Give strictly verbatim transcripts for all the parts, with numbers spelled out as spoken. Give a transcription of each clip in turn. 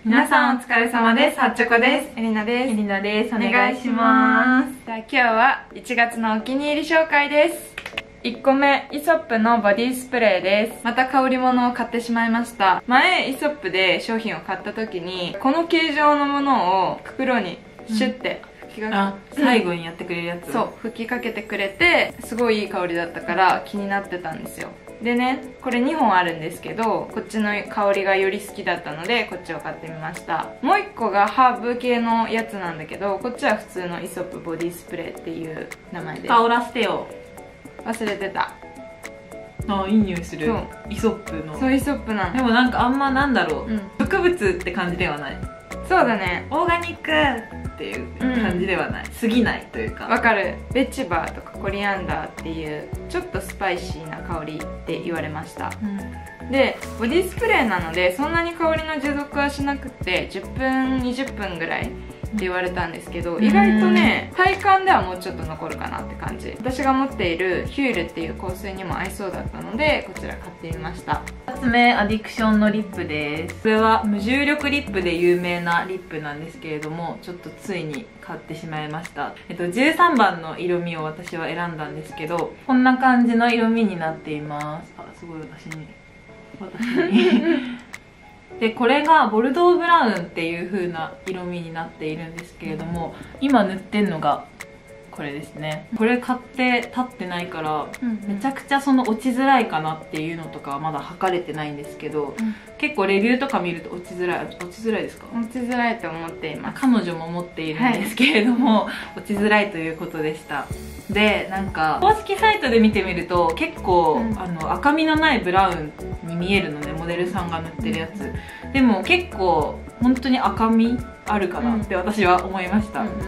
皆さんお疲れ様です。はっちょこです。エリナです。 エリナです。お願いします。 じゃあ今日はいちがつのお気に入り紹介です。いっこめ、イソップのボディスプレーです。また香り物を買ってしまいました。前、イソップで商品を買った時に、この形状のものを袋にシュッて、 うん、あ、最後にやってくれるやつ。 そう、吹きかけてくれて、すごいいい香りだったから気になってたんですよ。でね、これにほんあるんですけど、こっちの香りがより好きだったのでこっちを買ってみました。もういっこがハーブ系のやつなんだけど、こっちは普通のイソップボディスプレーっていう名前です。 香らせてよ。 忘れてた。 あ、いい匂いする。イソップの。 そう、イソップなの。 でもなんかあんまなんだろう、うん、植物って感じではない。 そうだね、 オーガニックっていう感じではない、うん、過ぎないというか。 わかる。ベチバーとかコリアンダーっていうちょっとスパイシーな香りって言われました、うん、でボディスプレーなのでそんなに香りの持続はしなくてじゅっぷんにじゅっぷんぐらいって言われたんですけど、意外とね体感ではもうちょっと残るかなって感じ。私が持っているヒュールっていう香水にも合いそうだったのでこちら買ってみました。 ふたつめ、アディクションのリップです。これは無重力リップで有名なリップなんですけれども、ちょっとついに買ってしまいました。えっと、じゅうさんばんの色味を私は選んだんですけど、こんな感じの色味になっています。あ、すごい私に私にでこれがボルドーブラウンっていう風な色味になっているんですけれども、今塗ってんのがこれですね。これ買って立ってないからめちゃくちゃその落ちづらいかなっていうのとかはまだ測れてないんですけど、うん、結構レビューとか見ると落ちづらい落ちづらいですか？ 落ちづらいと思っています。 彼女も持っているんですけれども、はい、落ちづらいということでした。でなんか公式サイトで見てみると結構、うん、あの赤みのないブラウンに見えるので、モデルさんが塗ってるやつでも結構本当に赤みあるかなって私は思いました。うんうんうん、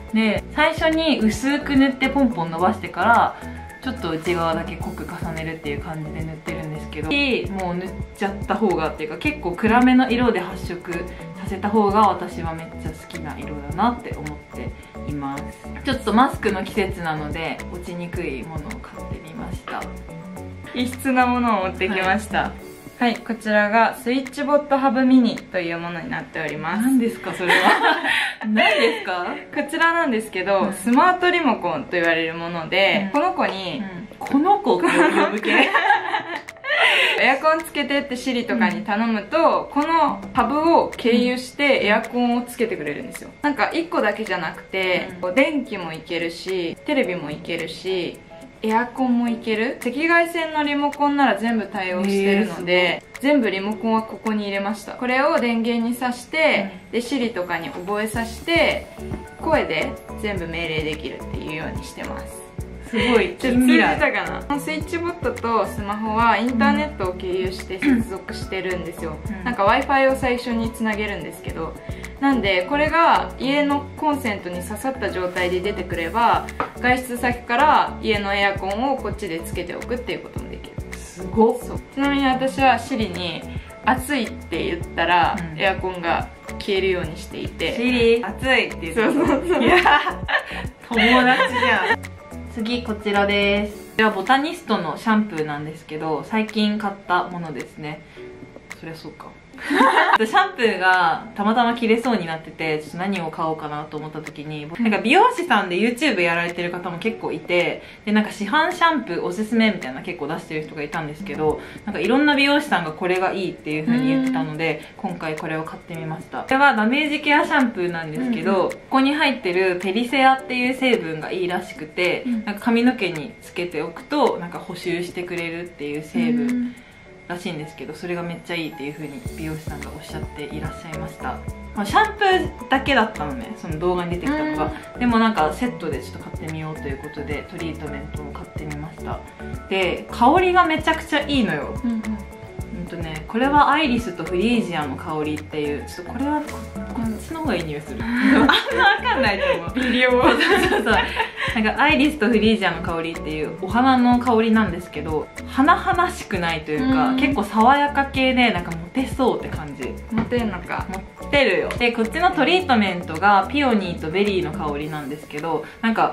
で最初に薄く塗ってポンポン伸ばしてからちょっと内側だけ濃く重ねるっていう感じで塗ってるんですけど、もう塗っちゃった方がっていうか結構暗めの色で発色させた方が私はめっちゃ好きな色だなって思っています。ちょっとマスクの季節なので落ちにくいものを買ってみました。 異質なものを持ってきました。はいはい、こちらがスイッチボットハブミニというものになっております。 何ですかそれは何ですか？ こちらなんですけど、うん、スマートリモコンと言われるもので、うん、この子に、 うん、この子って呼ぶ系エアコンつけてってシリとかに頼むと、うん、このハブを経由してエアコンをつけてくれるんですよ。なんかいっこだけじゃなくて、うん、電気もいけるしテレビもいけるしエアコンもいける。赤外線のリモコンなら全部対応してるので、全部リモコンはここに入れました。これを電源に挿して、うん、で Siri とかに覚えさせて声で全部命令できるっていうようにしてます。 すごいちょっと通じたかな。スイッチボットとスマホはインターネットを経由して接続してるんですよ、うん、なんか ワイファイ を最初につなげるんですけど、なんでこれが家のコンセントに刺さった状態で出てくれば外出先から家のエアコンをこっちでつけておくっていうこともできる。 すごっ。 ちなみに私はシリに暑いって言ったら、うん、エアコンが消えるようにしていて、 シリ暑いって言って、 そうそうそう、 いや友達じゃん次こちらです。これはボタニストのシャンプーなんですけど、最近買ったものですね。そりゃそうかシャンプーがたまたま切れそうになってて、ちょっと何を買おうかなと思った時に、なんか美容師さんで YouTube やられてる方も結構いて、でなんか市販シャンプーおすすめみたいな結構出してる人がいたんですけど、なんかいろんな美容師さんがこれがいいっていう風に言ってたので、今回これを買ってみました。これはダメージケアシャンプーなんですけど、ここに入ってるペリセアっていう成分がいいらしくて、なんか髪の毛につけておくとなんか補修してくれるっていう成分らしいんですけど、それがめっちゃいいっていう風に美容師さんがおっしゃっていらっしゃいました。まあ、シャンプーだけだったのね、その動画に出てきたのが。でもなんかセットでちょっと買ってみようということでトリートメントを買ってみました。で香りがめちゃくちゃいいのよ。うんうん、うんとね、これはアイリスとフリージアの香りっていう、ちょっとこれはこっちの方がいい匂いするあんま分かんないと思う微量そうそうそう、なんかアイリスとフリージアの香りっていうお花の香りなんですけど、華々しくないというか、うん、結構爽やか系でなんかモテそうって感じ。 モテんのか。 モテるよ。でこっちのトリートメントがピオニーとベリーの香りなんですけど、なんか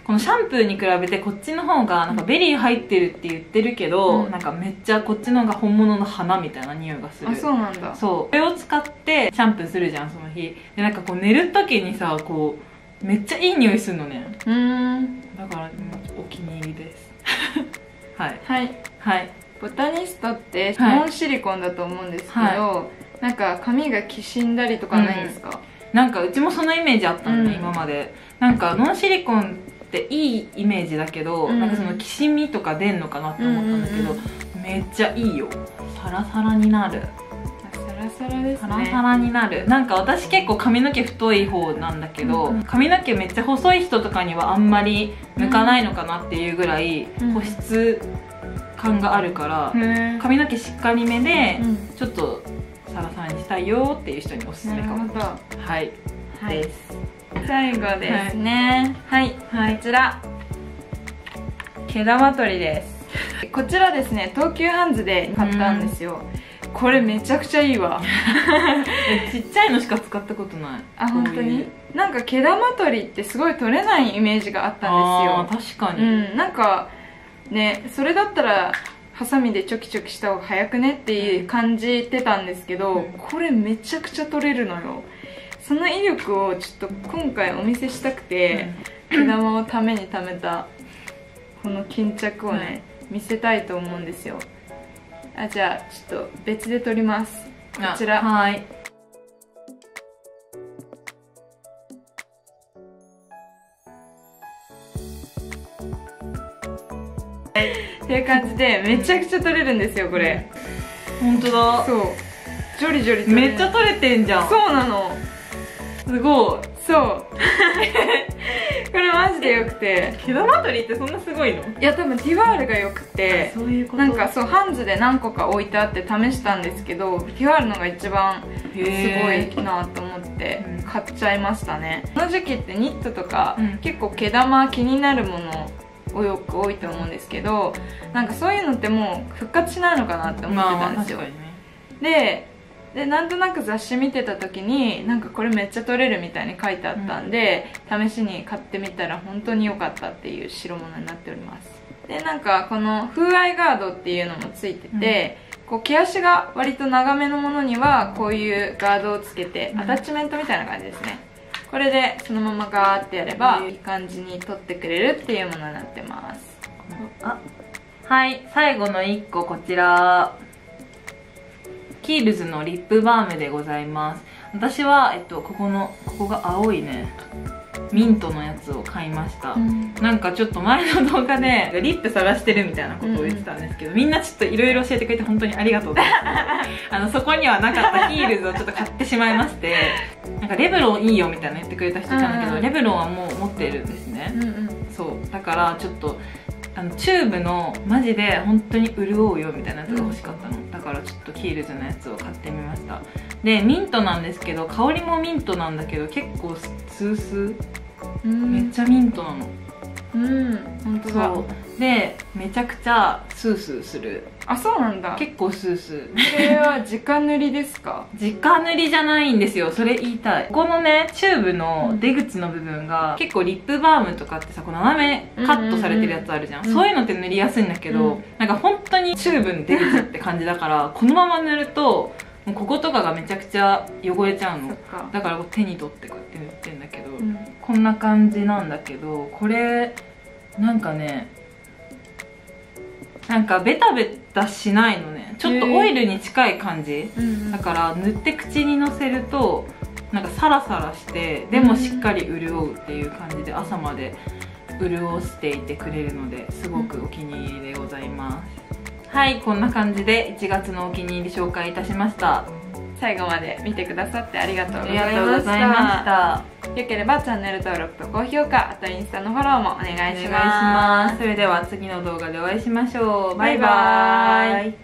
このシャンプーに比べてこっちの方がなんかベリー入ってるって言ってるけど、うん、なんかめっちゃこっちの方が本物の花みたいな匂いがする。 あ、そうなんだ。 そうこれを使ってシャンプーするじゃん、その日で。なんかこう寝る時にさ、こうめっちゃいい匂いするのね。 うーん、 だからお気に入りですはいはいはい。 ボタニストってノンシリコンだと思うんですけど、はい、なんか髪がきしんだりとかないんですか？うん、 なんかうちもそのイメージあったんで、 うん、 今まで。なんかノンシリコンっていいイメージだけど、うん、なんかそのきしみとか出んのかなって思ったんだけど、うんうんうん、めっちゃいいよ。サラサラになる。 サラサラですね。 サラサラになる。なんか私結構髪の毛太い方なんだけど、うん、髪の毛めっちゃ細い人とかにはあんまり向かないのかなっていうぐらい保湿感があるから、うん、髪の毛しっかりめで、うん、ちょっとサラサラにしたいよっていう人におすすめかも。はい、はい、です。 最後ですね。はい、はい、こちら毛玉取りです。こちらですね、東急ハンズで買ったんですよ。うん、これめちゃくちゃいいわちっちゃいのしか使ったことない。 あ、本当に？なんか毛玉取りってすごい取れないイメージがあったんですよ。確かに。 うん、なんかね、それだったらハサミでチョキチョキした方が早くねっていう感じてたんですけど、うん、これめちゃくちゃ取れるのよ。その威力をちょっと今回お見せしたくて、うん、毛玉をためにためたこの巾着をね、うん、見せたいと思うんですよ。あ、じゃあちょっと別で取ります。こちら。 はい。 っていう感じでめちゃくちゃ取れるんですよ、これ。 本当だ。 そう、ジョリジョリめっちゃ取れてんじゃん。 そうなの、 すごい。 そうこれマジでよくて。 毛玉取りってそんなすごいの？ いや、多分ティファールがよくて、 そういうこと。 なんかそう、ハンズで何個か置いてあって試したんですけど、ティファールのが一番すごいなと思って買っちゃいましたね。この時期ってニットとか、うん、結構毛玉気になるものをよく多いと思うんですけど、なんかそういうのってもう復活しないのかなって思ってたんですよ。まあまあ、確かにね。ででなんとなく雑誌見てた時になんかこれめっちゃ取れるみたいに書いてあったんで、うん、試しに買ってみたら本当に良かったっていう代物になっております。でなんかこの風合いガードっていうのもついてて、うん、こう毛足が割と長めのものにはこういうガードをつけて、うん、アタッチメントみたいな感じですね。これでそのままガーってやればいい感じに取ってくれるっていうものになってます。 あ、はい、最後のいっこ、こちらキールズのリップバームでございます。私は、えっと、ここのここが青いねミントのやつを買いました、うん、なんかちょっと前の動画でリップ探してるみたいなことを言ってたんですけど、うん、みんなちょっといろいろ教えてくれて本当にありがとうございますあのそこにはなかったキールズをちょっと買ってしまいまして、なんかレブロンいいよみたいな言ってくれた人いたんだけど、うん、レブロンはもう持ってるんですね、うんうん、そうだからちょっとあのチューブのマジで本当に潤うよみたいなやつが欲しかったの、うん、だからちょっとキールズのやつを買ってみました。でミントなんですけど、香りもミントなんだけど結構スースー、うん、めっちゃミントなの。 うん、本当だ。 そうでめちゃくちゃスースーする。 あ、そうなんだ。 結構スースー。 これは直塗りですか？ 直塗りじゃないんですよ、それ言いたい。ここのねチューブの出口の部分が、うん、結構リップバームとかってさ、こう斜めカットされてるやつあるじゃん、うんうんうん、そういうのって塗りやすいんだけど、うん、なんか本当にチューブの出口って感じだからこのまま塗るともうこことかがめちゃくちゃ汚れちゃうの。だからこう手に取ってこうやって塗ってんだけど、うん、こんな感じなんだけど、これなんかね、なんかベタベタしないのね。ちょっとオイルに近い感じ、うんうん、だから塗って口にのせるとなんかサラサラしてでもしっかり潤うっていう感じで朝まで潤していてくれるので、すごくお気に入りでございます。はい、こんな感じでいちがつのお気に入り紹介いたしました。 最後まで見てくださってありがとうございました。 ありがとうございました。 よければチャンネル登録と高評価、あとインスタのフォローもお願いします。 それでは次の動画でお会いしましょう。バイバーイ。